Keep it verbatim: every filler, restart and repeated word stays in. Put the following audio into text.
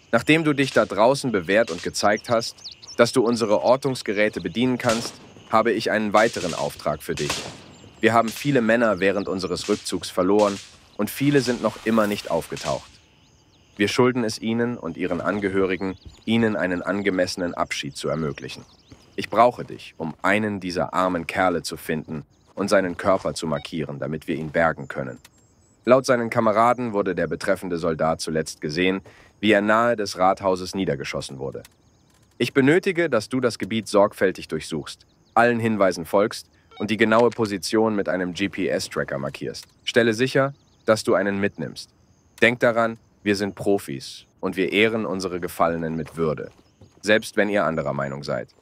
Nachdem du dich da draußen bewährt und gezeigt hast, dass du unsere Ortungsgeräte bedienen kannst, habe ich einen weiteren Auftrag für dich. Wir haben viele Männer während unseres Rückzugs verloren und viele sind noch immer nicht aufgetaucht. Wir schulden es ihnen und ihren Angehörigen, ihnen einen angemessenen Abschied zu ermöglichen. Ich brauche dich, um einen dieser armen Kerle zu finden und seinen Körper zu markieren, damit wir ihn bergen können. Laut seinen Kameraden wurde der betreffende Soldat zuletzt gesehen, wie er nahe des Rathauses niedergeschossen wurde. Ich benötige, dass du das Gebiet sorgfältig durchsuchst, allen Hinweisen folgst und die genaue Position mit einem G P S-Tracker markierst. Stelle sicher, dass du einen mitnimmst. Denk daran, wir sind Profis und wir ehren unsere Gefallenen mit Würde, selbst wenn ihr anderer Meinung seid.